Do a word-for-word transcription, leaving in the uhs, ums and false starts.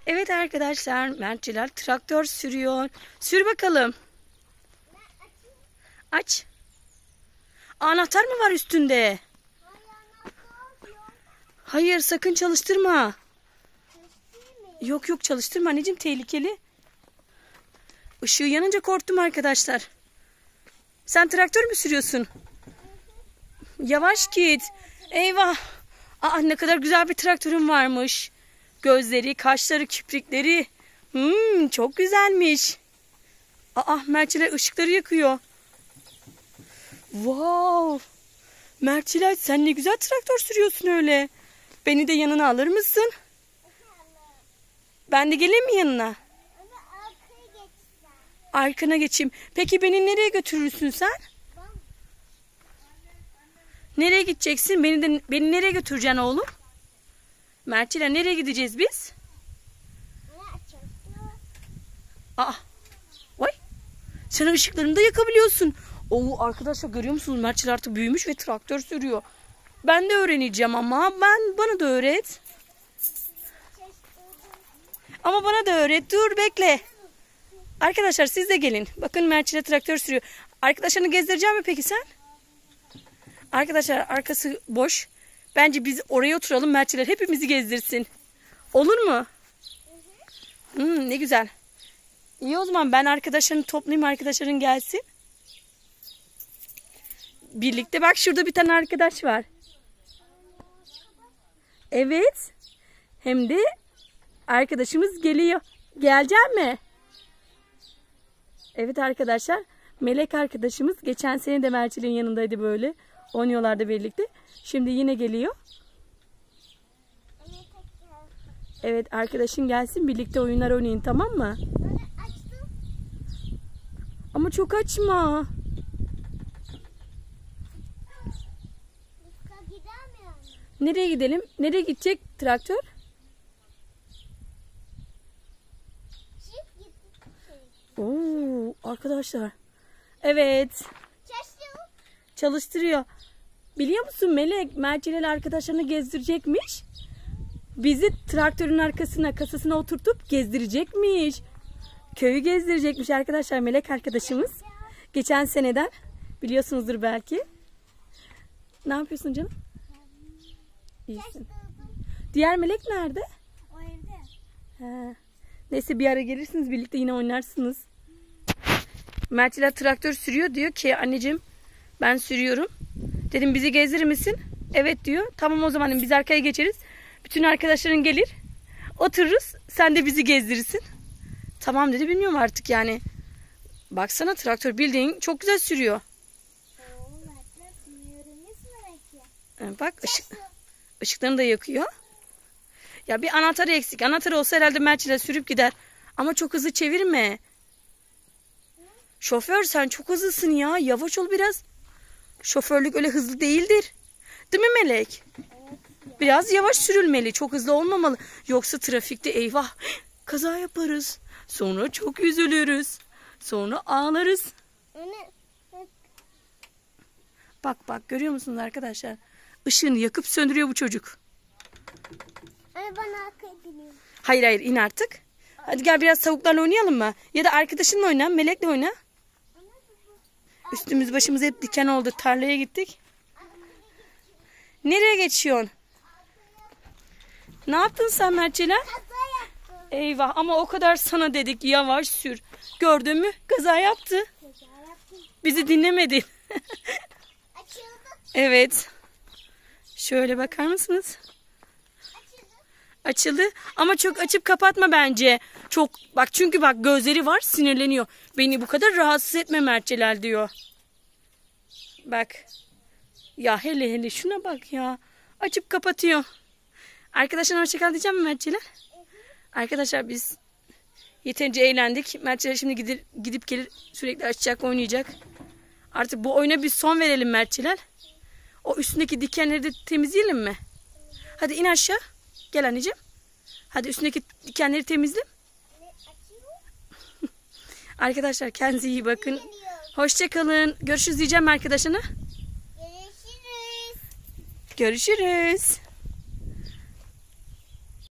Evet arkadaşlar, Mertçiler traktör sürüyor. Sür bakalım. Aç. Anahtar mı var üstünde? Hayır, sakın çalıştırma. Yok yok, çalıştırma anneciğim, tehlikeli. Işığı yanınca korktum arkadaşlar. Sen traktör mü sürüyorsun? Yavaş git. Eyvah. Aa, ne kadar güzel bir traktörün varmış. Gözleri, kaşları, kiprikleri. Hmm, çok güzelmiş. Aa, Mertçiler ışıkları yakıyor. Wow. Mertçiler, sen ne güzel traktör sürüyorsun öyle. Beni de yanına alır mısın? Ben de geleyim mi yanına? Arkana geçeyim. Peki beni nereye götürürsün sen? Nereye gideceksin? Beni de beni nereye götüreceksin oğlum? Mertçiler, nereye gideceğiz biz? Aa. Vay. Sen ışıklarını da yakabiliyorsun. Oo, arkadaşlar görüyor musunuz? Mertçiler artık büyümüş ve traktör sürüyor. Ben de öğreneceğim ama ben bana da öğret. Ama bana da öğret. Dur bekle. Arkadaşlar siz de gelin. Bakın Mertçiler traktör sürüyor. Arkadaşlarını gezdireceğim mi peki sen? Arkadaşlar arkası boş. Bence biz oraya oturalım, Mertçiler hepimizi gezdirsin. Olur mu? Hmm, ne güzel. İyi, o zaman ben arkadaşlarını toplayayım, arkadaşların gelsin. Birlikte, bak şurada bir tane arkadaş var. Evet. Hem de arkadaşımız geliyor. Gelecek mi? Evet arkadaşlar. Melek arkadaşımız geçen sene de Mertçilerin yanındaydı böyle. Oynuyorlardı birlikte. Şimdi yine geliyor. Evet, arkadaşın gelsin, birlikte oyunlar oynayın, tamam mı? Ama çok açma. Nereye gidelim? Nereye gidecek traktör? Oo, arkadaşlar. Evet. Çalıştırıyor. Biliyor musun Melek? Mertçiler arkadaşlarını gezdirecekmiş. Bizi traktörün arkasına, kasasına oturtup gezdirecekmiş. Köyü gezdirecekmiş arkadaşlar Melek arkadaşımız. Geçen seneden. Biliyorsunuzdur belki. Ne yapıyorsun canım? İyisin. Diğer Melek nerede? O evde. He. Neyse, bir ara gelirsiniz, birlikte yine oynarsınız. Mertçiler traktör sürüyor, diyor ki anneciğim ben sürüyorum. Dedim bizi gezdirir misin? Evet diyor. Tamam o zaman biz arkaya geçeriz. Bütün arkadaşların gelir. Otururuz. Sen de bizi gezdirirsin. Tamam dedi, bilmiyorum artık yani. Baksana, traktör bildiğin çok güzel sürüyor. Bak ışık, ışıklarını da yakıyor. Ya bir anahtarı eksik. Anahtar olsa herhalde Mertçiler sürüp gider. Ama çok hızlı çevirme. Şoför, sen çok hızlısın ya. Yavaş ol biraz. Şoförlük öyle hızlı değildir. Değil mi Melek? Biraz yavaş sürülmeli. Çok hızlı olmamalı. Yoksa trafikte eyvah kaza yaparız. Sonra çok üzülürüz. Sonra ağlarız. Bak bak, görüyor musunuz arkadaşlar? Işığını yakıp söndürüyor bu çocuk. Anne, ben arkaya bineyim. Hayır hayır, in artık. Hadi gel biraz tavuklarla oynayalım mı? Ya da arkadaşınla oyna, Melek'le oyna. Üstümüz başımız hep diken oldu. Tarlaya gittik. Nereye geçiyorsun? Ne yaptın sen Mertçiler? Eyvah, ama o kadar sana dedik yavaş sür. Gördün mü? Kaza yaptı. Bizi dinlemedi. Evet. Şöyle bakar mısınız? Açıldı. Ama çok açıp kapatma bence. Çok bak, çünkü bak gözleri var, sinirleniyor. Beni bu kadar rahatsız etme Mertçiler diyor. Bak. Ya hele hele şuna bak ya. Açıp kapatıyor. Arkadaşlar hoşçakal diyeceğim mi Mertçiler? Arkadaşlar biz yeterince eğlendik. Mertçiler şimdi gidip, gidip gelir sürekli açacak, oynayacak. Artık bu oyuna bir son verelim Mertçiler. O üstündeki dikenleri de temizleyelim mi? Hadi in aşağı. Gel anneciğim. Hadi üstündeki dikenleri temizle. Arkadaşlar kendinize iyi bakın. Hoşça kalın. Görüşürüz diyeceğim arkadaşına. Görüşürüz. Görüşürüz.